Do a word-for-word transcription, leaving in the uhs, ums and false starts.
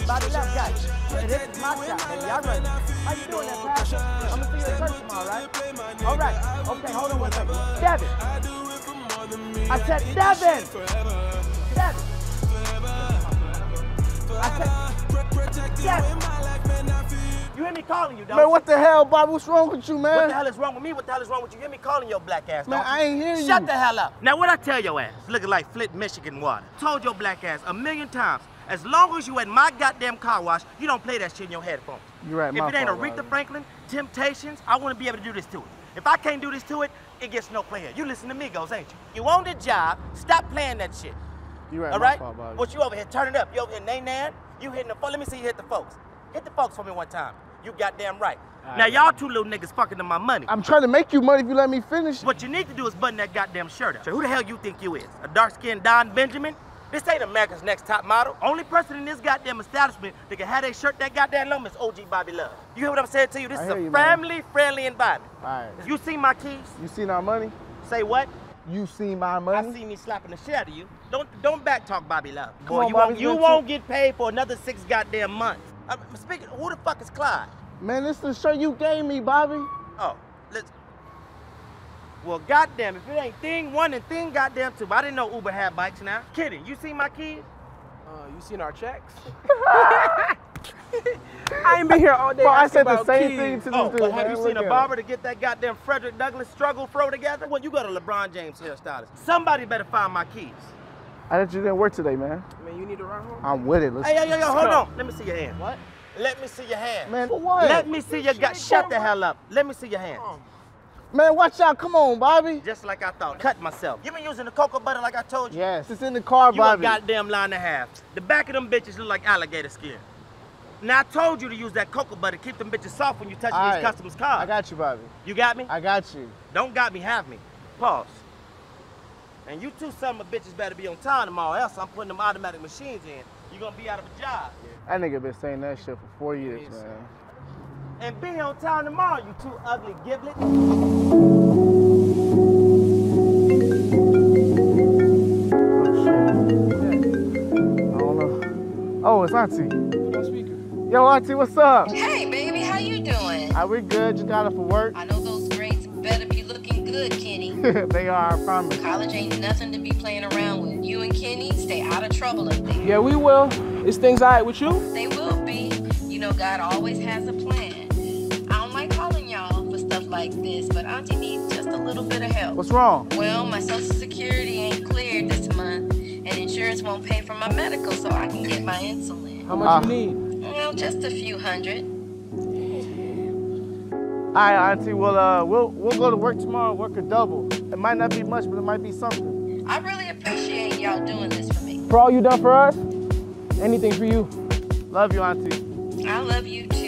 Bobby Love got it. And this is my shot, baby. Y'all ready? How you doing there, Pastor? I'm gonna see you at church tomorrow, right? All right. Okay, hold on one second. Devin. I said Devin. Devin. I said Devin. You hear me calling you, dog? Man, what the hell, Bobby? What's wrong with you, man? What the hell is wrong with me? What the hell is wrong with you? You hear me calling your black ass, man, dog? I ain't hear you. Shut the hell up. Now, what I tell your ass? Looking like Flint, Michigan water. Told your black ass a million times. As long as you at my goddamn car wash, you don't play that shit in your headphones. You're right, If my it ain't fault, Aretha Bobby. Franklin, Temptations, I want to be able to do this to it. If I can't do this to it, it gets no play here. You listen to Migos, ain't you? You own the job. Stop playing that shit. You're right, All my right? fault, Bobby. What you over here? Turn it up. You over here, nay-nan? You hitting the folks. Let me see you hit the folks. Hit the folks for me one time. You goddamn right. All now, right. y'all two little niggas fucking to my money. I'm trying to make you money if you let me finish. What you need to do is button that goddamn shirt up. So who the hell you think you is? A dark-skinned Don Benjamin? This ain't America's Next Top Model. Only person in this goddamn establishment that can have their shirt that goddamn long is O G Bobby Love. You hear what I'm saying to you? This I is a hear you, man. family-friendly environment. All right. You see my keys? You seen our money? Say what? You seen my I money? see me slapping the shit out of you. Don't don't back talk Bobby Love. Come Boy, on, you Bobby, won't, you let's won't get paid for another six goddamn months. I'm speaking, who the fuck is Clyde? Man, this is the shirt you gave me, Bobby. Oh, let's. Well, goddamn, if it ain't thing one and thing goddamn two, but I didn't know Uber had bikes now. Kidding, you see my keys? Uh, you seen our checks? I ain't been here all day. Bro, I asking said the about same keys. thing to this Oh, dude, but have man. you Look seen a at barber to get that goddamn Frederick Douglass struggle throw together? Well, you got a LeBron James hairstylist. Somebody better find my keys. him. I thought you didn't work today, man. Man, you need to run home? I'm with it. Let's Hey, yo, yo, yo, hold go. on. Let me see your hand. What? Let me see your hand. Man, for what? Let me see your gut. Shut the hell up. Let me see your hand. Man, watch out. Come on, Bobby. Just like I thought. Cut myself. You been using the cocoa butter like I told you? Yes, it's in the car, You a Bobby. goddamn line and a half. The back of them bitches look like alligator skin. Now I told you to use that cocoa butter. Keep them bitches soft when you touch All these right. customers' cars. I got you, Bobby. You got me? I got you. Don't got me, have me. Pause. And you two son of a bitches better be on time tomorrow, else I'm putting them automatic machines in. You're gonna be out of a job. That nigga been saying that shit for four years, Yes. man. And be on time tomorrow, you two ugly giblets. I don't know. Oh, it's Auntie. No speaker. Yo, Auntie, what's up? Hey, baby, how you doing? Are we good? Just got up for work? I know those grades better be looking good, Kenny. They are, I promise. College ain't nothing to be playing around with. You and Kenny stay out of trouble up there. Yeah, we will. Is things all right with you? They will be. You know, God always has a plan. I don't like calling y'all for stuff like this, but Auntie needs just a little bit of help. What's wrong? Well, my Social Security ain't cleared this month, and insurance won't pay for my medical, so I can get my insulin. How much Ah. you need? Well, just a few hundred. All right, Auntie. Well, uh, we'll we'll go to work tomorrow. Work a double. It might not be much, but it might be something. I really appreciate y'all doing this for me. For all you done for us, anything for you. Love you, Auntie. I love you too.